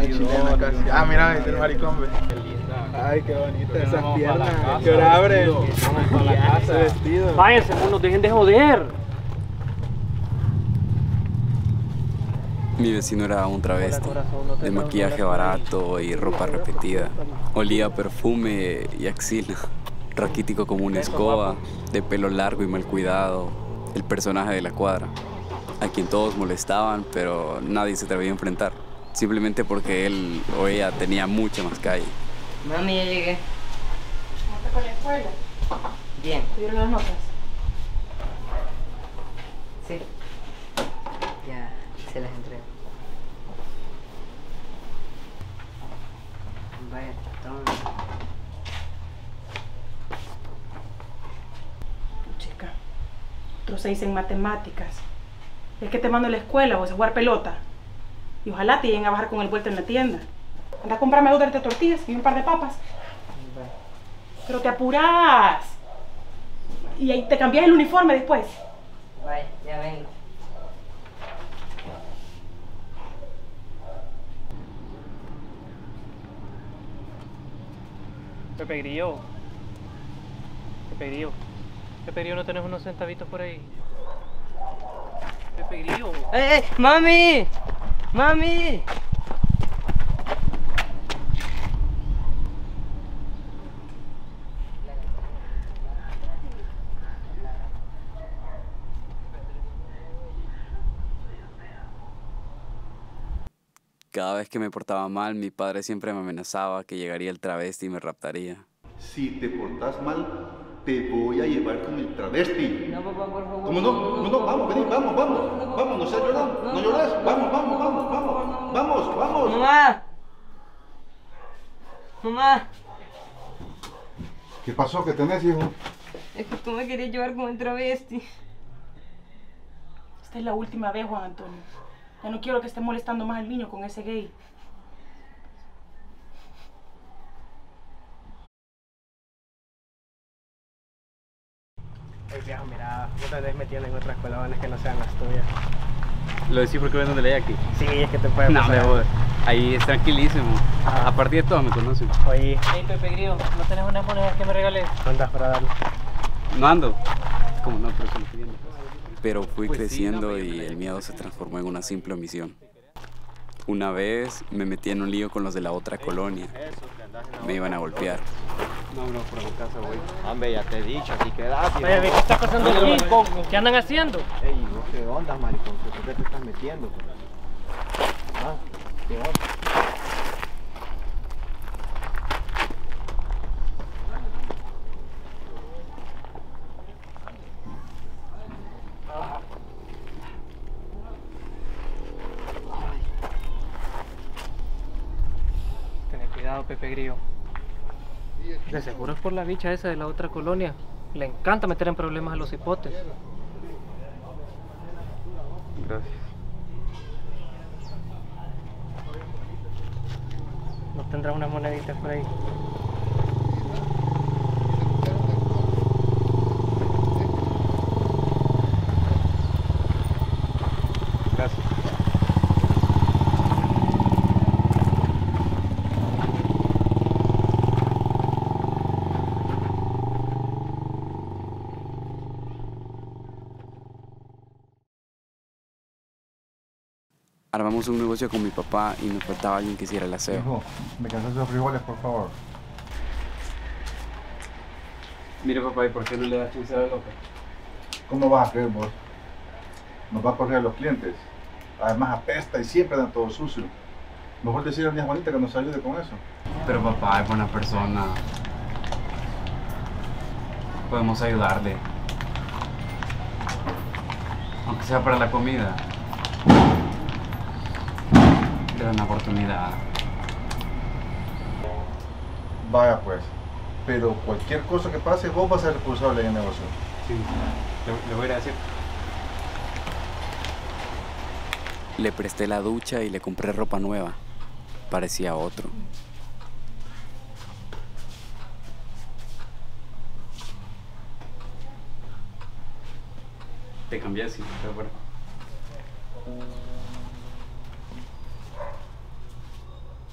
chilena casi. Ah, mira, este es el maricón, ve. Qué linda. Ay, qué bonita esas Vamos para la piernas. casa, ¿Qué hora abre? Vamos para la casa. Ese vestido. Váyanse, monos, dejen de joder. Mi vecino era un travesti, Hola, corazón, no te de tengo maquillaje nada. barato y ropa repetida. Olía a perfume y axila, raquítico como una escoba, de pelo largo y mal cuidado, el personaje de la cuadra, a quien todos molestaban, pero nadie se atrevía a enfrentar, simplemente porque él o ella tenía mucha más calle. Mami, ya llegué. ¿Cómo te fue la escuela? Bien. ¿Tuvieron las notas? Sí. Ya se las entrego. Vaya, toma. Chica, otro 6 en matemáticas. Es que te mando a la escuela o a jugar pelota. Y ojalá te lleguen a bajar con el vuelto en la tienda. Anda a comprarme 2 de tortillas y un par de papas. Vaya. Pero te apuras. Y ahí te cambias el uniforme después. Vaya, ya vengo. Pepe Grillo. Pepe Grillo. Pepe Grillo, ¿no tenés unos centavitos por ahí? Pepe Grillo. ¡Eh, mami! ¡Mami! Cada vez que me portaba mal, mi padre siempre me amenazaba que llegaría el travesti y me raptaría. Si te portas mal, te voy a llevar con el travesti. No, papá, por favor. ¿Cómo no? No, no, vamos, vení, vamos, vamos. Vamos, no seas llorón, no llores. Vamos, vamos, vamos, vamos. Vamos, vamos. ¡Mamá! ¡Mamá! ¿Qué pasó? ¿Qué tenés, hijo? Es que tú me querías llevar con el travesti. Esta es la última vez, Juan Antonio. Ya no quiero que esté molestando más al niño con ese gay. Ey, viejo, mira, no te andes metiendo en otras colaboraciones que no sean las tuyas. ¿Lo decís porque ven donde leí aquí? Sí, es que te puede No, pasar. me voy. Ahí es tranquilísimo. A partir de todo me conocen. Oye. Ey, Pepe Grillo, ¿no tenés unas monedas que me regales? ¿Andas para darle? No ando. ¿Cómo no? Pero solo pidiendo. Pero fui Pues sí, creciendo no, y el miedo se transformó en una simple omisión. Una vez me metí en un lío con los de la otra colonia. Me iban a golpear. No, por mi casa, güey. Hombre, ya te he dicho, aquí quedate. Oye, ¿qué está pasando aquí? ¿Qué andan haciendo? Ey, ¿vos qué onda, maricón? ¿Por qué te estás metiendo? Ah, ¿qué onda? Ten cuidado, Pepe Grillo. De seguro es por la bicha esa de la otra colonia. Le encanta meter en problemas a los hipotes. Gracias. ¿No tendrás unas moneditas por ahí? Gracias. Armamos un negocio con mi papá y nos faltaba alguien que hiciera el aseo. Hijo, me cansas esos frijoles, por favor. Mire, papá, ¿y por qué no le das chance a la loca? ¿Cómo vas a creer vos? Nos va a correr a los clientes. Además apesta y siempre dan todo sucio. Mejor decirle a mi Juanita que nos ayude con eso. Pero papá es buena persona. Podemos ayudarle. Aunque sea para la comida. Gran oportunidad. Vaya pues. Pero cualquier cosa que pase, vos vas a ser responsable en el negocio. Sí, le voy a ir a decir. Le presté la ducha y le compré ropa nueva. Parecía otro. Te cambié, sí, de acuerdo.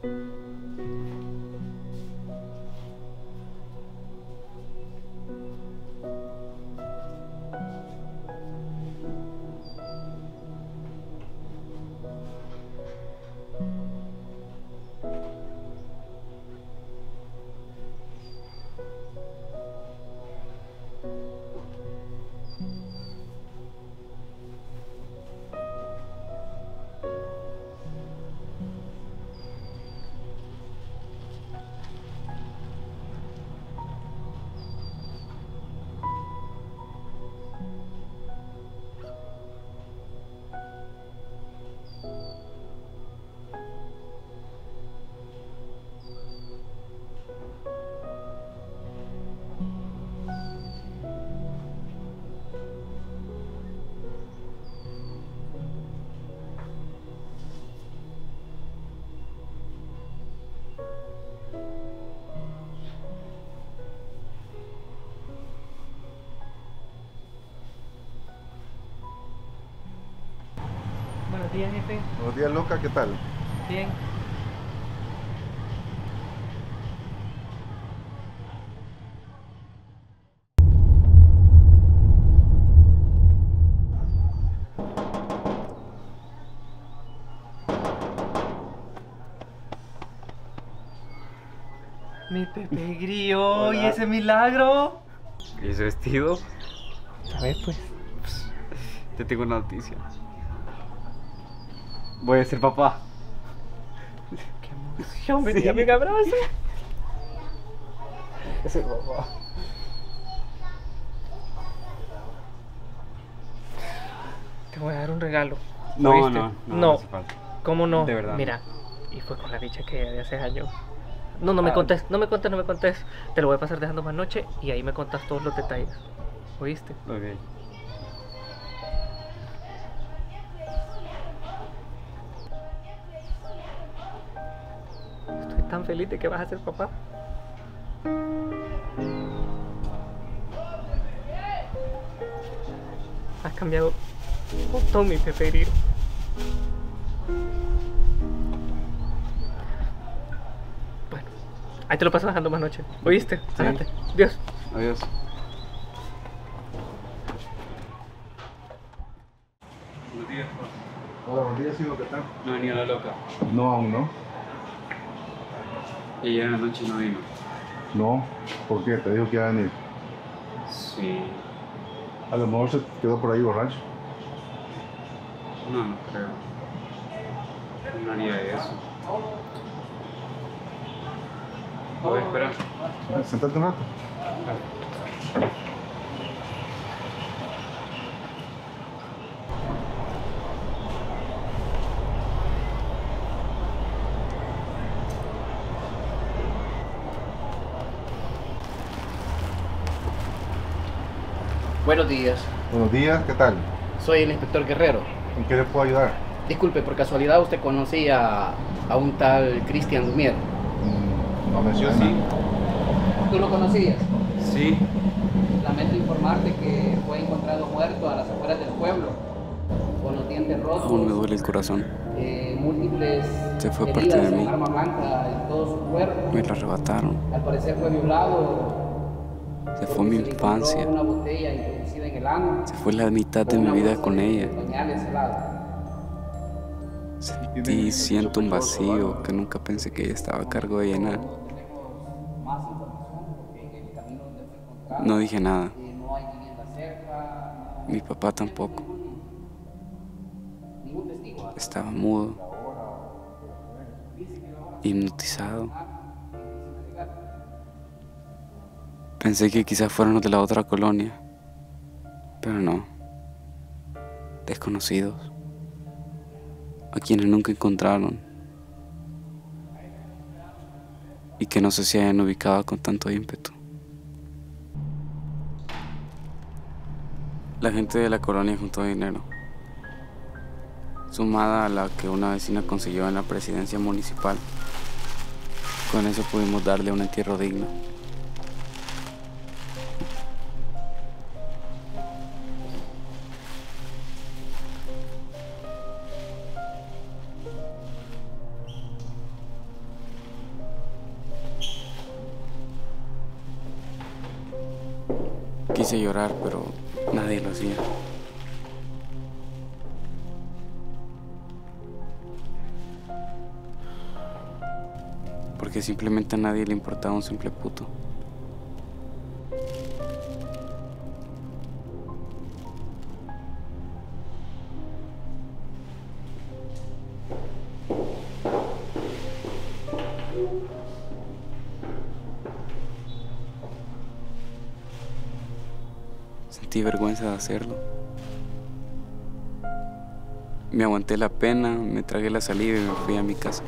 Buenos días, jefe. Buenos días, loca, ¿qué tal? Bien. Mi Pepe Grillo, Hola. ¿y ese milagro? ¿Y ese vestido? A ver, pues. Te tengo una noticia. Voy a ser papá. Qué emoción, ven, dame un abrazo. Ese papá. Te voy a dar un regalo. No, ¿Oíste? no hace falta. ¿Cómo no? De verdad. Mira, y fue con la bicha que de hace años. No me contés, no me contés. Te lo voy a pasar dejando más noche y ahí me contas todos los detalles. ¿Oíste? Ok. Estoy tan feliz de que vas a ser papá. Has cambiado un montón, mi Pepe Grillo. Bueno, ahí te lo paso dejando más noche. ¿Oíste? Sí. Ándate. Dios. Adiós. Buenos días, Hola, buenos días, hijo, ¿qué tal? no venía la loca. No, aún no. Y ayer en la noche no vino. No, ¿por qué? Te dijo que iba a venir. Sí. A lo mejor se quedó por ahí borracho. No creo. No haría eso. Voy a esperar. Sentate un rato. Buenos días, Buenos días, ¿qué tal? soy el inspector Guerrero. ¿En qué le puedo ayudar? Disculpe, por casualidad usted conocía a un tal Cristian Dumier. No me suena. ¿Tú lo conocías? Sí. Lamento informarte que fue encontrado muerto a las afueras del pueblo, con los dientes rotos, Aún me duele el corazón. múltiples Se fue heridas parte de con mí. arma blanca en todo su cuerpo. Me lo arrebataron. Al parecer fue violado. Se fue mi porque se le encontró infancia. una botella introducida en el ano. Se fue la mitad de con mi una vida bolsa con de ella. pañales helados. Sentí y siento un vacío que nunca pensé que ella estaba a cargo de llenar. Más información porque en el camino donde fue encontrado No dije nada. no hay vivienda cerca, Mi papá tampoco. ningún testigo. Estaba mudo. Hipnotizado. Pensé que quizás fueran los de la otra colonia. Pero no. Desconocidos. A quienes nunca encontraron. Y que no sé si hayan ubicado con tanto ímpetu. La gente de la colonia juntó dinero, sumada a la que una vecina consiguió en la presidencia municipal. Con eso pudimos darle un entierro digno. Quise llorar, pero nadie lo hacía. Porque simplemente a nadie le importaba un simple puto. Sentí vergüenza de hacerlo. Me aguanté la pena, me tragué la saliva y me fui a mi casa.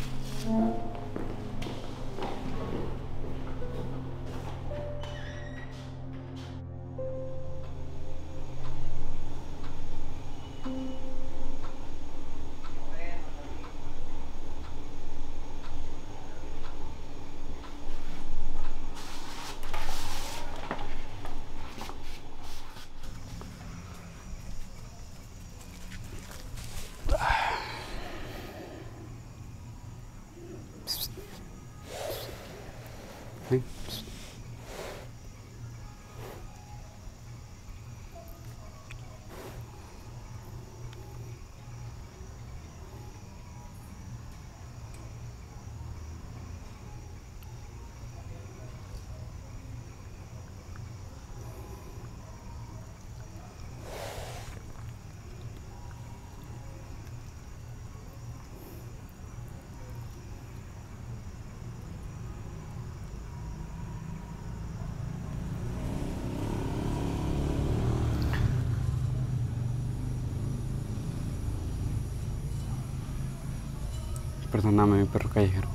Perdóname, mi perro callejero.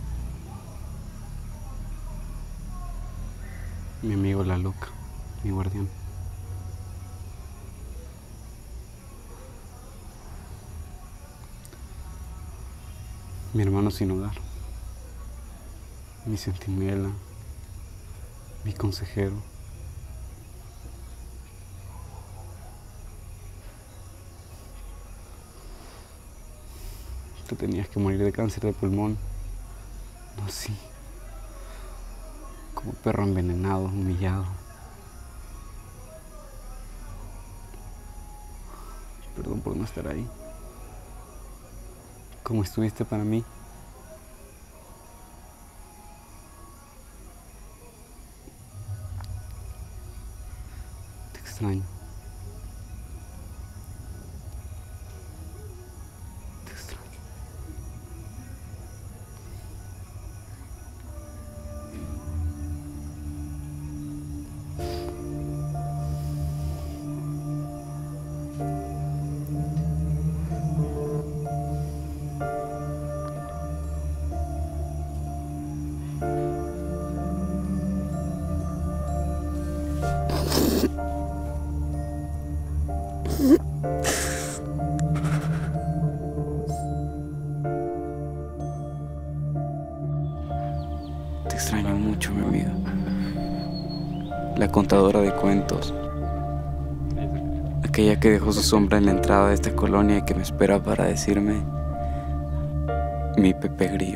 Mi amigo la loca, mi guardián. Mi hermano sin hogar. Mi centinela. Mi consejero. Tú tenías que morir de cáncer de pulmón. No así. Como perro envenenado, humillado. Perdón por no estar ahí. ¿Cómo estuviste para mí? Te extraño. Te extraño mucho, mi amiga. La contadora de cuentos. Aquella que dejó su sombra en la entrada de esta colonia y que me espera para decirme mi Pepe Grillo.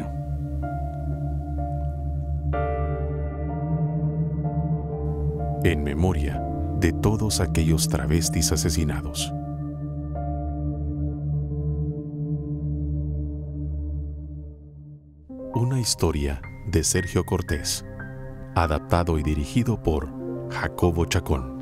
En memoria de todos aquellos travestis asesinados. Una historia de Sergio Cortés, adaptado y dirigido por Jacobo Chacón.